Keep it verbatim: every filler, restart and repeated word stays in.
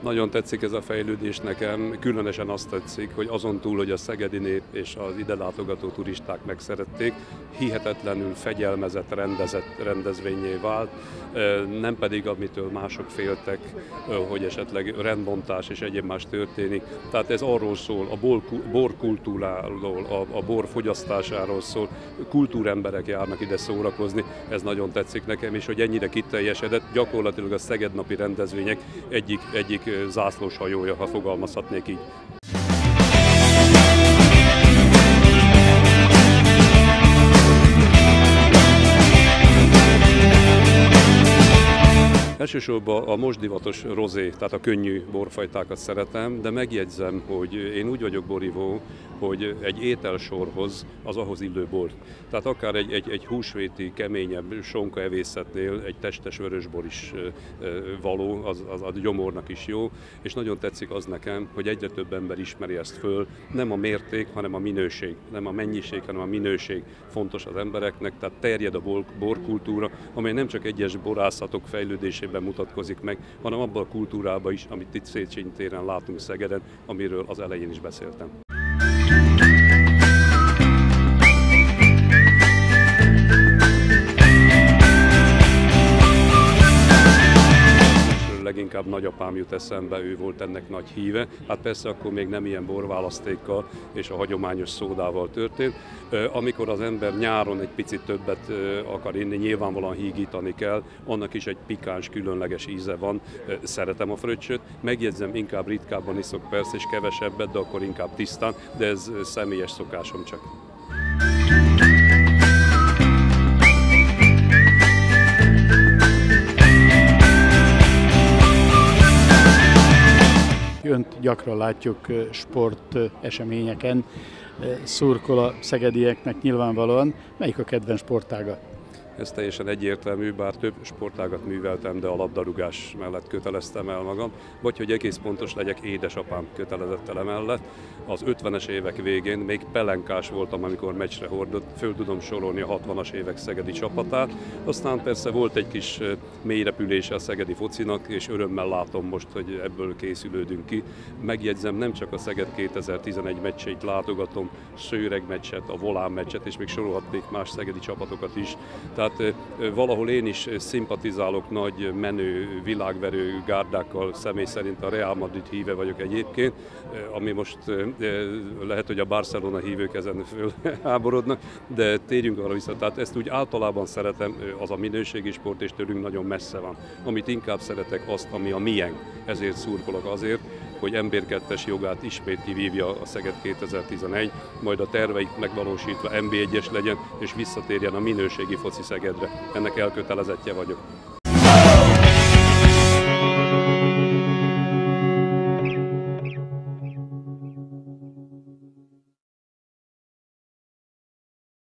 Nagyon tetszik ez a fejlődés nekem, különösen azt tetszik, hogy azon túl, hogy a szegedi nép és az ide látogató turisták megszerették, hihetetlenül fegyelmezett, rendezett rendezvényé vált, nem pedig amitől mások féltek, hogy esetleg rendbontás és egyéb más történik. Tehát ez arról szól, a bor, bor kultúráról, a, a bor fogyasztásáról szól, kultúremberek járnak ide szórakozni, ez nagyon tetszik nekem, és hogy ennyire kiteljesedett, gyakorlatilag a szegednapi rendezvények egyik, egyik zászlós hajója, ha fogalmazhatnék így. Elsősorban a most divatos rozé, tehát a könnyű borfajtákat szeretem, de megjegyzem, hogy én úgy vagyok borivó, hogy egy ételsorhoz az ahhoz illő bor. Tehát akár egy, egy, egy húsvéti, keményebb sonka evészetnél egy testes vörösbor is való, az, az a gyomornak is jó, és nagyon tetszik az nekem, hogy egyre több ember ismeri ezt föl, nem a mérték, hanem a minőség, nem a mennyiség, hanem a minőség fontos az embereknek, tehát terjed a bor, borkultúra, amely nem csak egyes borászatok fejlődésében mutatkozik meg, hanem abban a kultúrában is, amit itt Széchenyi téren látunk Szegeden, amiről az elején is beszéltem. Leginkább nagyapám jut eszembe, ő volt ennek nagy híve. Hát persze akkor még nem ilyen borválasztékkal és a hagyományos szódával történt. Amikor az ember nyáron egy picit többet akar inni, nyilvánvalóan hígítani kell, annak is egy pikáns, különleges íze van. Szeretem a fröccsöt, megjegyzem, inkább ritkábban iszok persze, és kevesebbet, de akkor inkább tisztán, de ez személyes szokásom csak. Önt gyakran látjuk sport eseményeken, szurkol a szegedieknek nyilvánvalóan. Melyik a kedvenc sportága? Ez teljesen egyértelmű, bár több sportágat műveltem, de a labdarúgás mellett köteleztem el magam, vagy hogy egész pontos legyek, édesapám kötelezett el emellett. Az ötvenes évek végén még pelenkás voltam, amikor meccsre hordott, föl tudom sorolni a hatvanas évek szegedi csapatát. Aztán persze volt egy kis mélyrepülése a szegedi focinak, és örömmel látom most, hogy ebből készülődünk ki. Megjegyzem, nem csak a Szeged kétezer-tizenegy meccseit látogatom, Szőreg meccset, a Volán meccset, és még sorolhatnék más szegedi csapatokat is. Tehát valahol én is szimpatizálok nagy, menő, világverő gárdákkal, személy szerint a Real Madrid híve vagyok egyébként, ami most lehet, hogy a Barcelona hívők ezen fölháborodnak, de térjünk arra vissza. Tehát ezt úgy általában szeretem, az a minőségi sport, és tőlünk nagyon messze van. Amit inkább szeretek, azt, ami a miénk. Ezért szurkolok azért, hogy em bé kettes jogát ismét kivívja a Szeged kétezer-tizenegy, majd a terveit megvalósítva em bé egyes legyen, és visszatérjen a minőségi foci Szegedre. Ennek elkötelezettje vagyok.